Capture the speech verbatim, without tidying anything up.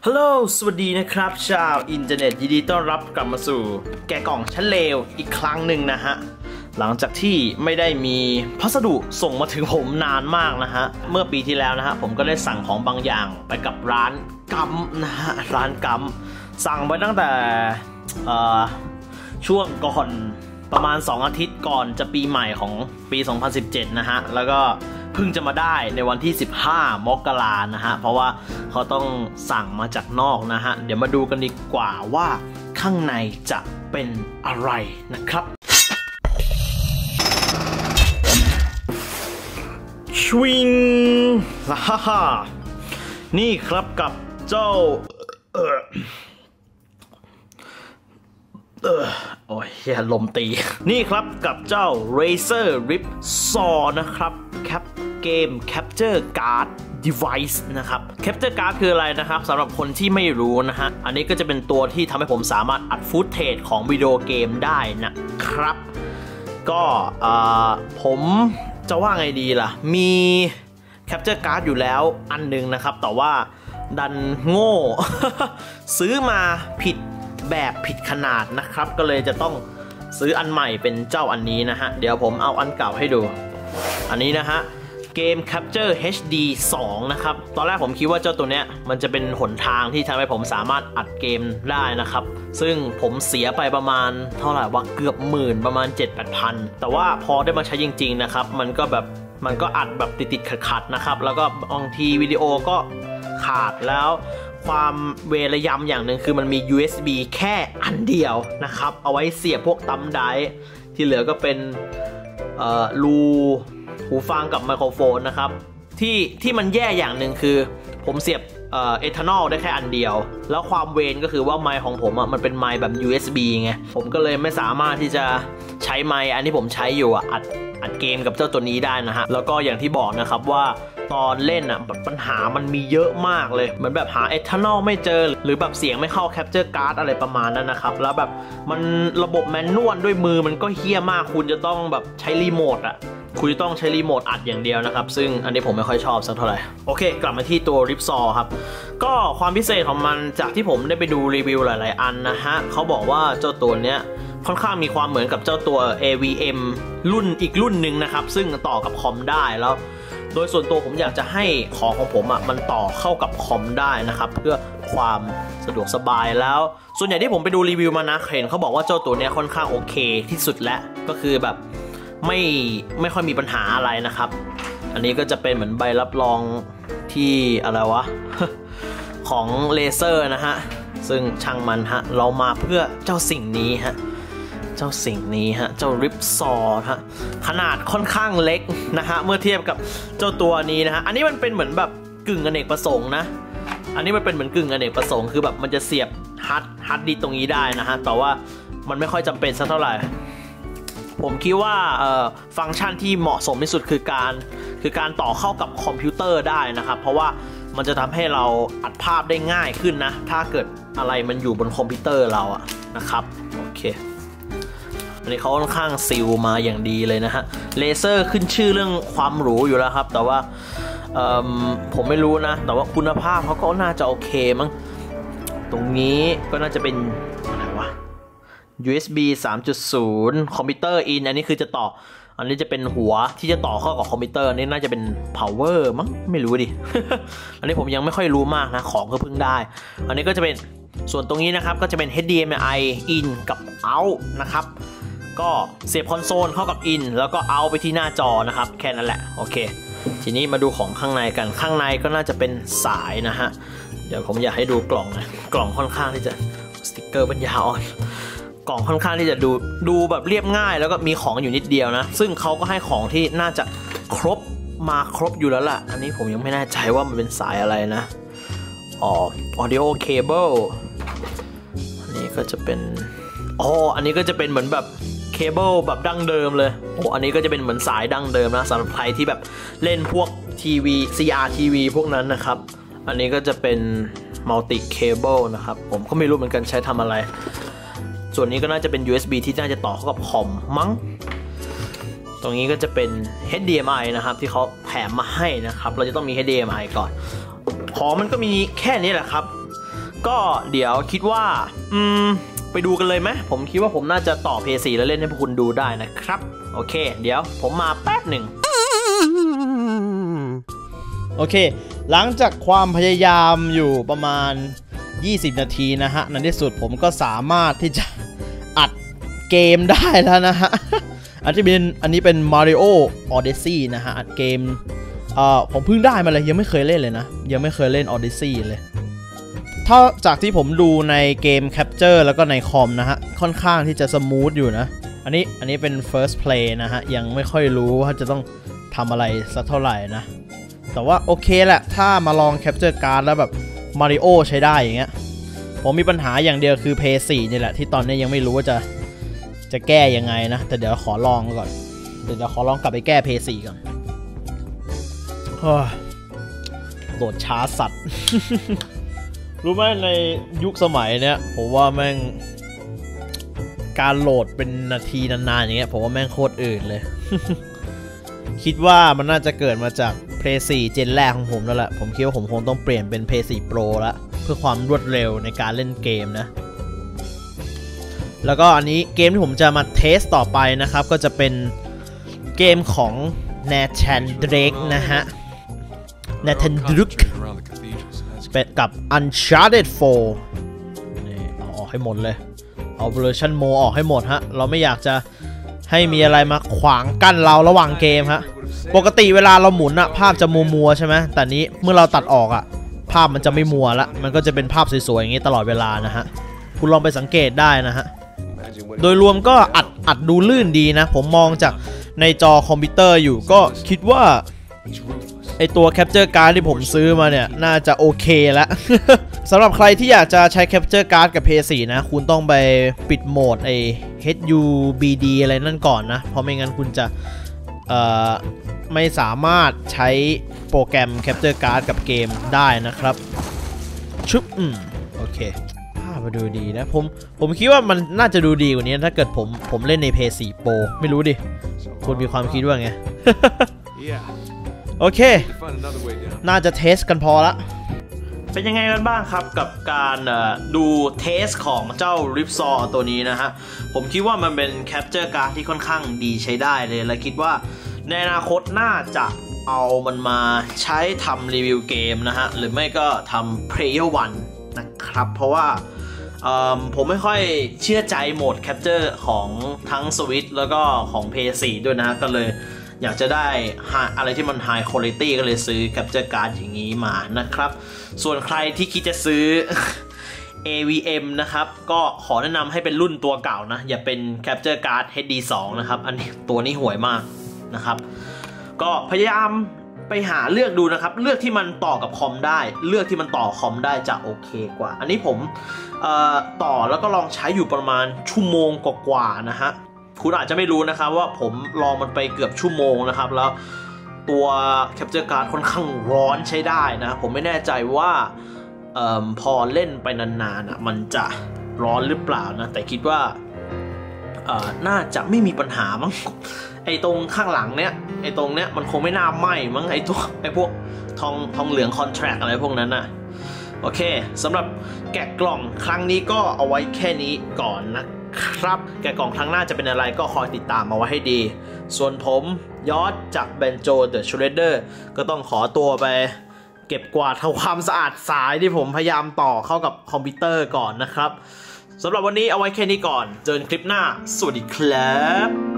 ฮัลโหลสวัสดีนะครับชาวอินเทอร์เน็ตยินดีต้อนรับกลับมาสู่แกะกล่องชั้นเลวอีกครั้งหนึ่งนะฮะหลังจากที่ไม่ได้มีพัสดุส่งมาถึงผมนานมากนะฮะเมื่อปีที่แล้วนะฮะผมก็ได้สั่งของบางอย่างไปกับร้านกัมนะฮะร้านกัมสั่งไปตั้งแต่ช่วงก่อนประมาณสองอาทิตย์ก่อนจะปีใหม่ของปีสองพันสิบเจ็ดนะฮะแล้วก็เพิ่งจะมาได้ในวันที่สิบห้ามกรานะฮะเพราะว่าเขาต้องสั่งมาจากนอกนะฮะเดี๋ยวมาดูกันดีกว่าว่าข้างในจะเป็นอะไรนะครับชวิงฮ่าฮ่านี่ครับกับเจ้าเออเออโอ้ยอย่าลมตีนี่ครับกับเจ้า Razer Rip Saw นะครับ Cap Game Capture Card Device นะครับ Capture Card คืออะไรนะครับสำหรับคนที่ไม่รู้นะฮะอันนี้ก็จะเป็นตัวที่ทำให้ผมสามารถอัดฟุตเทจของวิดีโอเกมได้นะครับก็ผมจะว่าไงดีล่ะมี Capture Card อยู่แล้วอันนึงนะครับแต่ว่าดันโง่ ซื้อมาผิดแบบผิดขนาดนะครับก็เลยจะต้องซื้ออันใหม่เป็นเจ้าอันนี้นะฮะเดี๋ยวผมเอาอันเก่าให้ดูอันนี้นะฮะเกม Capture เอช ดี สอง นะครับตอนแรกผมคิดว่าเจ้าตัวเนี้ยมันจะเป็นหนทางที่ทำให้ผมสามารถอัดเกมได้นะครับซึ่งผมเสียไปประมาณเท่าไหร่วะเกือบหมื่นประมาณ เจ็ดแปดพัน แต่ว่าพอได้มาใช้จริงๆนะครับมันก็แบบมันก็อัดแบบติดๆขัดๆนะครับแล้วก็บางทีวิดีโอก็ขาดแล้วความเวรยำอย่างหนึ่งคือมันมี ยู เอส บี แค่อันเดียวนะครับเอาไว้เสียบพวกตัมไดร์ที่เหลือก็เป็นรูหูฟังกับไมโครโฟนนะครับที่ที่มันแย่อย่างหนึ่งคือผมเสียบเอ่อเอทานอลได้แค่อันเดียวแล้วความเวรก็คือว่าไมค์ของผมอ่ะมันเป็นไมค์แบบ ยู เอส บี ไงผมก็เลยไม่สามารถที่จะใช้ไมค์อันที่ผมใช้อยู่อ่ะอัดอัดเกมกับเจ้าตัวนี้ได้นะฮะแล้วก็อย่างที่บอกนะครับว่าตอนเล่นอ่ะปัญหามันมีเยอะมากเลยเหมือนแบบหาเอทานอลไม่เจอหรือแบบเสียงไม่เข้าแคปเจอร์การ์ดอะไรประมาณนั้นนะครับแล้วแบบมันระบบแมนนวลด้วยมือมันก็เฮี้ยมากคุณจะต้องแบบใช้รีโมทอ่ะคุณต้องใช้รีโมทอัดอย่างเดียวนะครับซึ่งอันนี้ผมไม่ค่อยชอบสักเท่าไหร่โอเคกลับมาที่ตัว Rip Saw ครับก็ความพิเศษของมันจากที่ผมได้ไปดูรีวิวหลายๆอันนะฮะเขาบอกว่าเจ้าตัวเนี้ยค่อนข้างมีความเหมือนกับเจ้าตัว เอ วี เอ็ม รุ่นอีกรุ่นหนึ่งนะครับซึ่งต่อกับคอมได้แล้วโดยส่วนตัวผมอยากจะให้ของของผมอ่ะมันต่อเข้ากับคอมได้นะครับเพื่อความสะดวกสบายแล้วส่วนใหญ่ที่ผมไปดูรีวิวมานะเห็นเขาบอกว่าเจ้าตัวเนี้ยค่อนข้างโอเคที่สุดแล้วก็คือแบบไม่ไม่ค่อยมีปัญหาอะไรนะครับอันนี้ก็จะเป็นเหมือนใบรับรองที่อะไรวะ ของเลเซอร์นะฮะซึ่งช่างมันฮะเรามาเพื่อเจ้าสิ่งนี้ฮะเจ้าสิ่งนี้ฮะเจ้า Rip Saw ฮะขนาดค่อนข้างเล็กนะฮะเมื่อเทียบกับเจ้าตัวนี้นะฮะอันนี้มันเป็นเหมือนแบบกึ่งอเนกประสงค์นะอันนี้มันเป็นเหมือนกึ่งอเนกประสงค์คือแบบมันจะเสียบฮาร์ดฮาร์ดดิสก์ตรงนี้ได้นะฮะแต่ว่ามันไม่ค่อยจำเป็นสักเท่าไหร่ผมคิดว่าฟังก์ชันที่เหมาะสมที่สุดคือการคือการต่อเข้ากับคอมพิวเตอร์ได้นะครับเพราะว่ามันจะทำให้เราอัดภาพได้ง่ายขึ้นนะถ้าเกิดอะไรมันอยู่บนคอมพิวเตอร์เราอะนะครับโอเคอันนี้เขาค่อนข้างซีลมาอย่างดีเลยนะฮะเลเซอร์ขึ้นชื่อเรื่องความหรูอยู่แล้วครับแต่ว่าผมไม่รู้นะแต่ว่าคุณภาพเขาก็น่าจะโอเคมั้งตรงนี้ก็น่าจะเป็นอะไรวะ ยู เอส บี สามจุดศูนย์ คอมพิวเตอร์อินอันนี้คือจะต่ออันนี้จะเป็นหัวที่จะต่อเข้ากับคอมพิวเตอร์นี่น่าจะเป็น power มั้งไม่รู้ดิ อันนี้ผมยังไม่ค่อยรู้มากนะของก็เพิ่งได้อันนี้ก็จะเป็นส่วนตรงนี้นะครับก็จะเป็น เอช ดี เอ็ม ไอ in กับ out นะครับก็เสียบคอนโซลเข้ากับ in แล้วก็ out ไปที่หน้าจอนะครับแค่นั้นแหละโอเคทีนี้มาดูของข้างในกันข้างในก็น่าจะเป็นสายนะฮะเดี๋ยวผมอยากให้ดูกล่องนะกล่องค่อนข้างที่จะสติ๊กเกอร์ปัญญาอ่อนกล่องค่อนข้างที่จะดูดูแบบเรียบง่ายแล้วก็มีของอยู่นิดเดียวนะซึ่งเขาก็ให้ของที่น่าจะครบมาครบอยู่แล้วล่ะอันนี้ผมยังไม่แน่ใจว่ามันเป็นสายอะไรนะอ๋อ audio cable อันนี้ก็จะเป็นอ๋ออันนี้ก็จะเป็นเหมือนแบบเคเบิลแบบดั้งเดิมเลยโอ้อันนี้ก็จะเป็นเหมือนสายดั้งเดิมนะสำหรับใครที่แบบเล่นพวกทีวี ซี อาร์ ที วี พวกนั้นนะครับอันนี้ก็จะเป็นมัลติเคเบิลนะครับผมก็ไม่รู้เหมือนกันใช้ทำอะไรส่วนนี้ก็น่าจะเป็น ยู เอส บี ที่น่าจะต่อเข้ากับคอมมั้งตรงนี้ก็จะเป็น เอช ดี เอ็ม ไอ นะครับที่เขาแถมมาให้นะครับเราจะต้องมี เอช ดี เอ็ม ไอ ก่อนของมันก็มีแค่นี้แหละครับก็เดี๋ยวคิดว่าอืมไปดูกันเลยไหมผมคิดว่าผมน่าจะต่อ พี เอส โฟร์ แล้วเล่นให้พวกคุณดูได้นะครับโอเคเดี๋ยวผมมาแป๊บหนึ่งโอเคหลังจากความพยายามอยู่ประมาณยี่สิบนาทีนะฮะในที่สุดผมก็สามารถที่จะอัดเกมได้แล้วนะฮะอันที่เป็นอันนี้เป็น Mario Odyssey นะฮะอัดเกมเอ่อผมเพิ่งได้มาเลยยังไม่เคยเล่นเลยนะยังไม่เคยเล่น Odyssey เลยถ้าจากที่ผมดูในเกม Capture แล้วก็ในคอมนะฮะค่อนข้างที่จะสมูทอยู่นะอันนี้อันนี้เป็น First Play นะฮะยังไม่ค่อยรู้ว่าจะต้องทำอะไรสักเท่าไหร่นะแต่ว่าโอเคแหละถ้ามาลอง Capture Card แล้วแบบ Mario ใช้ได้อย่างเงี้ยผมมีปัญหาอย่างเดียวคือ พี เอส โฟร์ นี่แหละที่ตอนนี้ยังไม่รู้ว่าจะจะแก้ยังไงนะแต่เดี๋ยวขอลองก่อนเดี๋ยวขอลองกลับไปแก้ พี เอส โฟร์ ก่อนโหลดช้าสัตว์ รู้ไหมในยุคสมัยเนี้ยผมว่าแม่งการโหลดเป็นนาทีนานๆอย่างเงี้ยผมว่าแม่งโคตรอื่นเลย คิดว่ามันน่าจะเกิดมาจาก พี เอส โฟร์ เจนแรกของผมแล้วแหละผมคิดว่าผมคงต้องเปลี่ยนเป็น พี เอส โฟร์ Pro ละเพื่อความรวดเร็วในการเล่นเกมนะแล้วก็อันนี้เกมที่ผมจะมาเทสต่อไปนะครับก็จะเป็นเกมของ Nathan Drake นะฮะ Nathan Drake เป็นกับ Uncharted โฟร์นี่เอาออกให้หมดเลยเอา Version Mode ออกให้หมดฮะเราไม่อยากจะให้มีอะไรมาขวางกั้นเราระหว่างเกมฮะปกติเวลาเราหมุนอะภาพจะมัวๆใช่ไหมแต่นี้เมื่อเราตัดออกอะภาพมันจะไม่มัวละมันก็จะเป็นภาพสวยๆอย่างนี้ตลอดเวลานะฮะคุณลองไปสังเกตได้นะฮะโดยรวมก็อัดอัดดูลื่นดีนะผมมองจากในจอคอมพิวเตอร์อยู่ก็คิดว่าไอตัว Capture Card ที่ผมซื้อมาเนี่ยน่าจะโอเคแล้ว สำหรับใครที่อยากจะใช้ Capture Card กับ พี เอส โฟร์ นะคุณต้องไปปิดโหมดไอ เอช ยู บี ดี อะไรนั่นก่อนนะเพราะไม่งั้นคุณจะเอ่อไม่สามารถใช้โปรแกรม Capture Card กับเกมได้นะครับชุบอืมโอเคภาพมาดูดีนะผมผมคิดว่ามันน่าจะดูดีกว่านี้ถ้าเกิดผมผมเล่นใน พี เอส โฟร์ Pro ไม่รู้ดิคุณมีความคิดว่าไง โอเคน่าจะเทสกันพอละเป็นยังไงกันบ้างครับกับการดูเทสของเจ้า Ripsaw ตัวนี้นะฮะผมคิดว่ามันเป็น Capture Card ที่ค่อนข้างดีใช้ได้เลยและคิดว่าในอนาคตน่าจะเอามันมาใช้ทำรีวิวเกมนะฮะหรือไม่ก็ทำ Player One นะครับเพราะว่าผมไม่ค่อยเชื่อใจโหมด Capture ของทั้ง Switch แล้วก็ของ พี เอส โฟร์ ด้วยนะก็เลยอยากจะได้อะไรที่มัน High Quality ก็เลยซื้อ Capture Card อย่างนี้มานะครับส่วนใครที่คิดจะซื้อ เอ วี เอ็ม นะครับก็ขอแนะนำให้เป็นรุ่นตัวเก่านะอย่าเป็น Capture Card เอช ดี ทู นะครับอันนี้ตัวนี้ห่วยมากนะครับก็พยายามไปหาเลือกดูนะครับเลือกที่มันต่อกับคอมได้เลือกที่มันต่อคอมได้จะโอเคกว่าอันนี้ผมต่อแล้วก็ลองใช้อยู่ประมาณชั่วโมงกว่าๆนะฮะคุณอาจจะไม่รู้นะครับว่าผมลองมันไปเกือบชั่วโมงนะครับแล้วตัว Capture Card ค่อนข้างร้อนใช้ได้นะผมไม่แน่ใจว่าอพอเล่นไปนานๆมันจะร้อนหรือเปล่านะแต่คิดว่าน่าจะไม่มีปัญหามั้งไอ้ตรงข้างหลังเนี้ยไอ้ตรงเนี้ยมันคงไม่น่าไหม้มั้งไอ้ตัวไอ้พวกทองทองเหลืองคอนแทรคอะไรพวกนั้นนะโอเคสำหรับแกะกล่องครั้งนี้ก็เอาไว้แค่นี้ก่อนนะครับแกะกล่องครั้งหน้าจะเป็นอะไรก็คอยติดตามมาไว้ให้ดีส่วนผมยอดจากเบนโจ The Shredder ก็ต้องขอตัวไปเก็บกวาดทำความสะอาดสายที่ผมพยายามต่อเข้ากับคอมพิวเตอร์ก่อนนะครับสำหรับวันนี้เอาไว้แค่นี้ก่อนเจอกันคลิปหน้าสวัสดีครับ